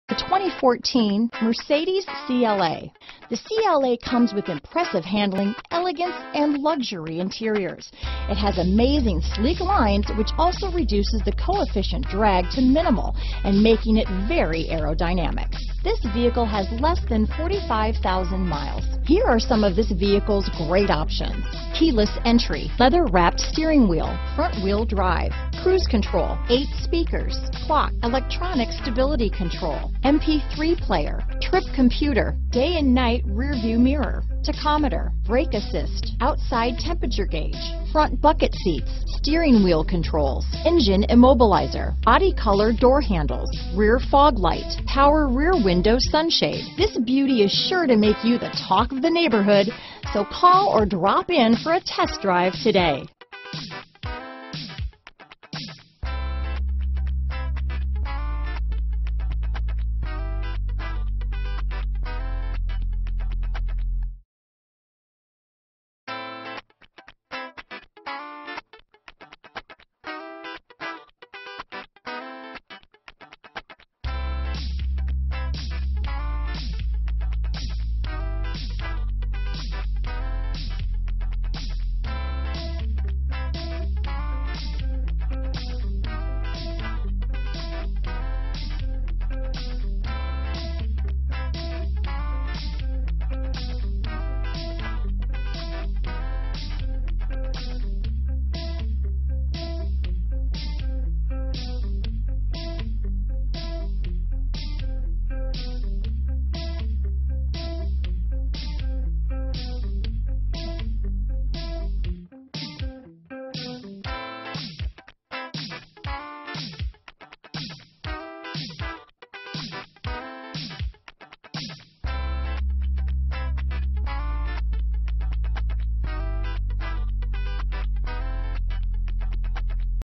The 2014 Mercedes CLA. The CLA comes with impressive handling, elegance, and luxury interiors. It has amazing sleek lines, which also reduces the coefficient drag to minimal and making it very aerodynamic. This vehicle has less than 45,000 miles. Here are some of this vehicle's great options: keyless entry, leather-wrapped steering wheel, front-wheel drive, cruise control, 8 speakers, clock, electronic stability control, MP3 player, trip computer, day and night rear view mirror, tachometer, brake assist, outside temperature gauge, front bucket seats, steering wheel controls, engine immobilizer, body color door handles, rear fog light, power rear window sunshade. This beauty is sure to make you the talk of the neighborhood, so call or drop in for a test drive today.